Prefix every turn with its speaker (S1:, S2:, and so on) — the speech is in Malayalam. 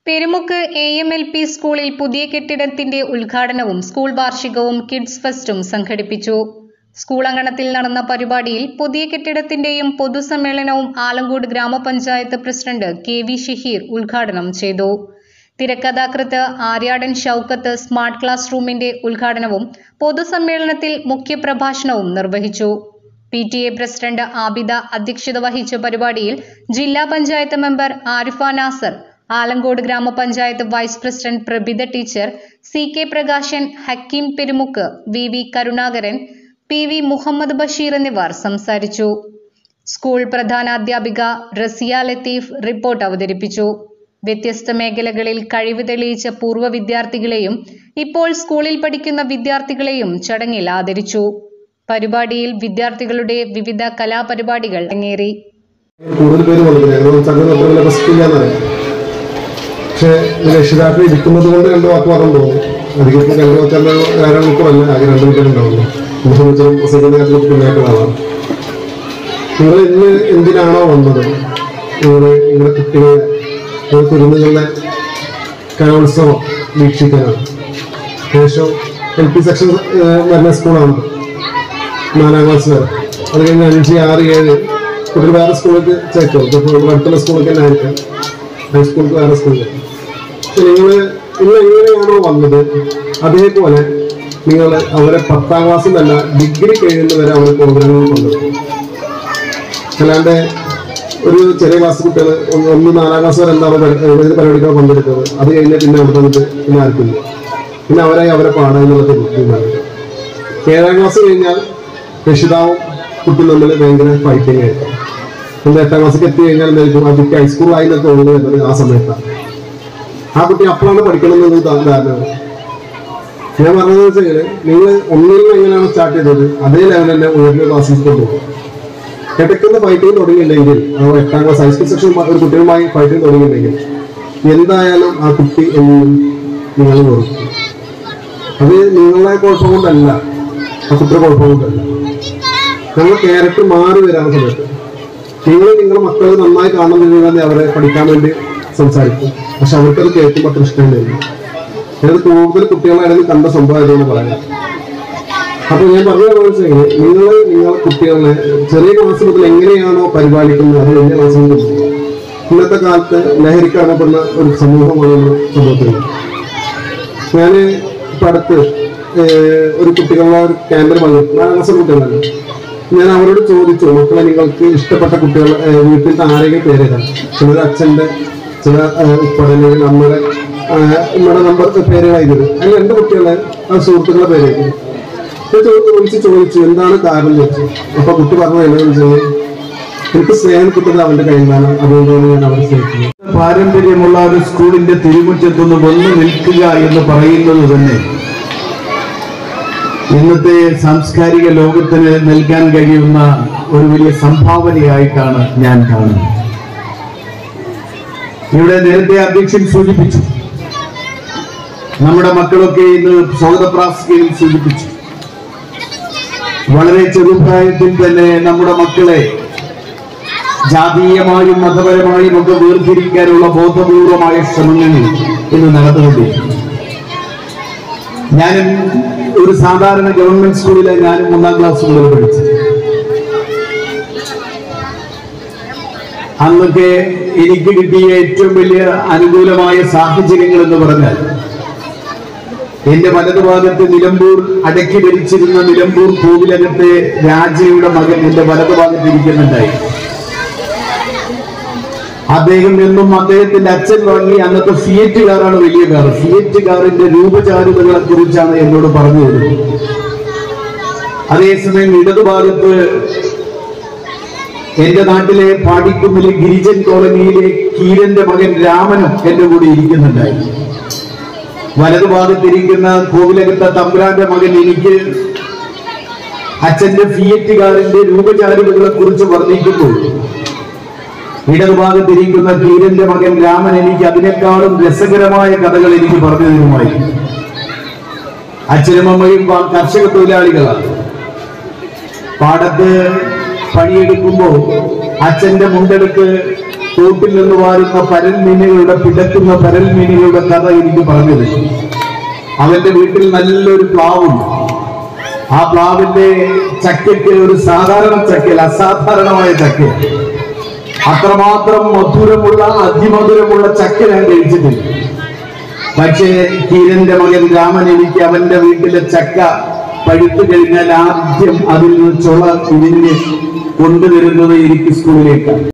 S1: പെരുമുക്ക് AMLP സ്കൂളിൽ പുതിയ കെട്ടിടത്തിന്റെ ഉദ്ഘാടനവും സ്കൂൾ വാർഷികവും കിഡ്സ് ഫെസ്റ്റും സംഘടിപ്പിച്ചു. സ്കൂൾ അങ്കണത്തിൽ നടന്ന പരിപാടിയിൽ പുതിയ കെട്ടിടത്തിന്റെയും പൊതുസമ്മേളനവും ആലങ്കോട് ഗ്രാമപഞ്ചായത്ത് പ്രസിഡന്റ് KV ഷഹീർ ഉദ്ഘാടനം ചെയ്തു. തിരക്കഥാകൃത്ത് ആര്യാടൻ ഷൗക്കത്ത് സ്മാർട്ട് ക്ലാസ് റൂമിന്റെ ഉദ്ഘാടനവും പൊതുസമ്മേളനത്തിൽ മുഖ്യപ്രഭാഷണവും നിർവഹിച്ചു. PTA പ്രസിഡന്റ് ആബിദ അധ്യക്ഷത വഹിച്ച പരിപാടിയിൽ ജില്ലാ പഞ്ചായത്ത് മെമ്പർ ആരിഫ നാസർ, ആലങ്കോട് ഗ്രാമപഞ്ചായത്ത് vice president Prabhitha teacher, CK Prakashan, Hakeem Perumukku, VV Karunakaran, PV Muhammad Basheer എന്നിവർ സംസാരിച്ചു. സ്കൂൾ പ്രധാനാധ്യാപിക റസിയ ലത്തീഫ് റിപ്പോർട്ട് അവതരിപ്പിച്ചു. വ്യത്യസ്ത മേഖലകളിൽ കഴിവ് തെളിയിച്ച പൂർവ്വ വിദ്യാർത്ഥികളെയും ഇപ്പോൾ സ്കൂളിൽ പഠിക്കുന്ന വിദ്യാർത്ഥികളെയും ചടങ്ങിൽ ആദരിച്ചു. പരിപാടിയിൽ വിദ്യാർത്ഥികളുടെ വിവിധ കലാപരിപാടികൾ അരങ്ങേറി.
S2: പക്ഷേ രക്ഷിതാക്കൾ ഇരിക്കുന്നത് കൊണ്ട് രണ്ടു വാക്ക് പറഞ്ഞു പോകും. അധികം രണ്ടു വാക്കല്ല, അരമണിക്കൂറല്ല, ആകെ 2 മിനിറ്റ് ഉണ്ടാവുള്ളൂ. പിന്നേറ്റതാണ്. നിങ്ങൾ ഇന്ന് എന്തിനാണോ വന്നത്? നിങ്ങളുടെ കുട്ടികളെ കുരുന്നുകളുടെ കലോത്സവം വീക്ഷിക്കാനാണ്. ശേഷം LP സെക്ഷൻ വരുന്ന സ്കൂളാണ് 4ാം ക്ലാസ് വരെ. അത് കഴിഞ്ഞ് 5, 6, 7 കുട്ടികൾ വേറെ സ്കൂളിലേക്ക് ചേർക്കും. അടുത്തുള്ള സ്കൂളിലേക്ക് തന്നെ ആയിരിക്കും, ഹൈസ്കൂൾക്ക് വേറെ സ്കൂളിൽ. പക്ഷെ നിങ്ങൾ ഇന്ന് എങ്ങനെയാണോ വന്നത് അതേപോലെ നിങ്ങൾ അവരെ 10ാം ക്ലാസ്സിൽ തന്നെ ഡിഗ്രി കഴിയുന്നവരെ അവരെ പ്രോഗ്രാമുകൾ കൊണ്ടുവരും. അല്ലാണ്ട് ഒരു ചെറിയ ക്ലാസ് കുട്ടികൾ 1, 4ാം ക്ലാസ് വരെ എന്താണ് പരിപാടികൾ പങ്കെടുക്കുന്നത്. അത് കഴിഞ്ഞ് പിന്നെ അവിടെ വന്നിട്ട് പിന്നെ ആർക്കില്ല. പിന്നെ അവരെ പാടുക എന്നുള്ളത് ബുദ്ധിമുട്ടാണ്. 7ാം ക്ലാസ് കഴിഞ്ഞാൽ രക്ഷിതാവും കുട്ടി തമ്മിൽ ഭയങ്കര ഫൈറ്റിംഗ് ആയിരിക്കും. 8ാം ക്ലാസ്സിലേക്ക് എത്തി കഴിഞ്ഞാൽ എന്തായിരിക്കും? ആ കുട്ടി ഹൈസ്കൂളായി തോന്നുന്നത് വരുന്നത് ആ സമയത്താണ്. ആ കുട്ടി അപ്പോഴാണ് പഠിക്കണമെന്നത് ധാരണമാണ്. ഞാൻ പറഞ്ഞതെന്ന് വെച്ച് കഴിഞ്ഞാൽ നിങ്ങൾ ഒന്നിൽ എങ്ങനെയാണ് സ്റ്റാർട്ട് ചെയ്തത് അതേ ലെവൽ തന്നെ ഉയർന്ന ക്ലാസ്സിൽ കൊണ്ടുപോകും. ഇടയ്ക്കുന്ന ഫൈറ്റിംഗ് തുടങ്ങിയിട്ടുണ്ടെങ്കിൽ, 8ാം ക്ലാസ് ഹൈസ്കൂൾ സെക്ഷൻ ഒരു കുട്ടികളുമായി ഫൈറ്റിംഗ് തുടങ്ങിയിട്ടുണ്ടെങ്കിൽ എന്തായാലും ആ കുട്ടി നിങ്ങൾ കൊടുക്കും. അത് നിങ്ങളുടെ കുഴപ്പം കൊണ്ടല്ല, ആ കുട്ടിയുടെ കുഴപ്പം കൊണ്ടല്ല. നമ്മൾ ക്യാരക്ടർ മാറി വരാൻ സമയത്ത് നിങ്ങളുടെ മക്കൾ നന്നായി കാണുന്നതിന് അവരെ പഠിക്കാൻ വേണ്ടി സംസാരിക്കും. പക്ഷെ അവർക്കത് കേൾക്കുമ്പോൾ അത്ര ഇഷ്ടമില്ല. ഞാനത് കൂടുതൽ കുട്ടികളുടെ ഇടയിൽ കണ്ട സംഭവമായതെന്ന് പറയാം. അപ്പൊ ഞാൻ പറഞ്ഞു വെച്ചാൽ നിങ്ങളെ കുട്ടികളെ ചെറിയ ക്ലാസ് മുതൽ എങ്ങനെയാണോ പരിപാലിക്കുന്നത് അത് വലിയ ക്ലാസ്സിൽ നിന്ന്. ഇന്നത്തെ കാലത്ത് ലഹരിക്കടപ്പെടുന്ന ഒരു സമൂഹമാണ് സമൂഹത്തിൽ. ഞാൻ ഇപ്പൊ അടുത്ത് ഒരു കുട്ടികളുടെ ഒരു ക്യാമ്പിൽ വന്നു, 4ാം ക്ലാസ് കുട്ടികളാണ്. ഞാൻ അവരോട് ചോദിച്ചു, മക്കളെ നിങ്ങൾക്ക് ഇഷ്ടപ്പെട്ട കുട്ടികൾ വീട്ടിലത്തെ ആരെങ്കിലും പേരേതാണ്? ചിലർ അച്ഛൻ്റെ, ചില ഉപ്പടല്ലെങ്കിൽ നമ്മുടെ നമ്പർ പേരുകളായിരുന്നു. അതിൽ 2 കുട്ടികളെ സുഹൃത്തുക്കളുടെ പേരായിരുന്നു. ചോദിച്ചു എന്താണ് കാരണം ചോദിച്ചു. അപ്പൊ കുട്ടി പറഞ്ഞത് എന്താണെന്ന് വെച്ചാൽ എനിക്ക് സ്നേഹം കിട്ടുന്നത് അവന്റെ കയ്യിലാണ്, അതുകൊണ്ടാണ് ഞാൻ അവരെ സ്നേഹിക്കുന്നത്.
S3: പാരമ്പര്യമുള്ള ഒരു സ്കൂളിന്റെ തിരുമുറ്റത്തൊന്ന് വന്നു നിൽക്കുക എന്ന് പറയുന്നത് തന്നെ ഇന്നത്തെ സാംസ്കാരിക ലോകത്തിന് നൽകാൻ കഴിയുന്ന ഒരു വലിയ സംഭാവനയായിട്ടാണ് ഞാൻ കാണുന്നത്. ഇവിടെ നേരത്തെ അധ്യക്ഷൻ സൂചിപ്പിച്ചു, നമ്മുടെ മക്കളൊക്കെ ഇന്ന് സ്വാഗത പ്രാസംഗികയിൽ സൂചിപ്പിച്ചു. വളരെ ചെറുപ്രായത്തിൽ തന്നെ നമ്മുടെ മക്കളെ ജാതീയമായും മതപരമായും ഒക്കെ വേർതിരിക്കാനുള്ള ബോധപൂർവമായ ശ്രമങ്ങൾ ഇന്ന് നടന്നുകൊണ്ടിരിക്കുന്നു. ഞാനും ഒരു സാധാരണ ഗവൺമെന്റ് സ്കൂളിലെ ഞാനും 1ാം ക്ലാസ് മുതൽ പഠിച്ചു. അന്നൊക്കെ എനിക്ക് കിട്ടിയ ഏറ്റവും വലിയ അനുകൂലമായ സാഹചര്യങ്ങൾ എന്ന് പറഞ്ഞാൽ എന്റെ വലതുഭാഗത്ത് നിലമ്പൂർ അടക്കി ഭരിച്ചിരുന്ന നിലമ്പൂർ കോവിലകത്തെ രാജയുടെ മകൻ എന്റെ വലതുഭാഗത്ത് ഇരിക്കുന്നുണ്ടായി. അദ്ദേഹം എന്നും അദ്ദേഹത്തിന്റെ അച്ഛൻ വാങ്ങി അന്നത്തെ ഫിയറ്റ് കാറാണ്, വലിയ കാർ. ഫിയറ്റ് കാറിന്റെ രൂപചാരുതകളെ കുറിച്ചാണ് എന്നോട് പറഞ്ഞു തരുന്നത്. അതേസമയം ഇടതുഭാഗത്ത് എന്റെ നാട്ടിലെ പാടിക്കുന്നിലെ ഗിരിജൻ കോളനിയിലെ കീരന്റെ മകൻ രാമനും എന്റെ കൂടെ ഇരിക്കുന്നുണ്ടായി. വലതുഭാഗത്തിരിക്കുന്ന കോവിലകത്തെ തമ്പുരാന്റെ മകൻ എനിക്ക് അച്ഛന്റെ ഫിയറ്റ് കാറിന്റെ രൂപചാരുതകളെ കുറിച്ച് വർണ്ണിക്കുമ്പോൾ ഇടതുഭാഗത്തിരിക്കുന്ന കീരന്റെ മകൻ രാമൻ എനിക്ക് അതിനേക്കാളും രസകരമായ കഥകൾ എനിക്ക് പറഞ്ഞു തരുമായി. അച്ഛനും അമ്മയും കർഷക തൊഴിലാളികളാണ്. പാടത്ത് പണിയെടുക്കുമ്പോൾ അച്ഛന്റെ മുണ്ടെടുത്ത് തോട്ടിൽ നിന്ന് വാരുന്ന പരൽമീനുകളുടെ പിടക്കുന്ന പരൽമീനുകളുടെ കഥ എനിക്ക് പറഞ്ഞത്. അവന്റെ വീട്ടിൽ നല്ലൊരു പ്ലാവുണ്ട്. ആ പ്ലാവിന്റെ ചക്കയ്ക്ക് ഒരു സാധാരണ ചക്കയല്ല, അസാധാരണമായ ചക്ക. അത്രമാത്രം മധുരമുള്ള അതിമധുരമുള്ള ചക്ക ഞാൻ കഴിച്ചിട്ടില്ല. പക്ഷേ കിരന്റെ മകൻ രാമൻ എനിക്ക് അവന്റെ വീട്ടിലെ ചക്ക പഴുത്തു കഴിഞ്ഞാൽ ആദ്യം അതിൽ നിന്ന് ചുള ഇരിഞ്ഞ് കൊണ്ടുവരുന്നത് എനിക്ക് സ്കൂളിലേക്കാണ്.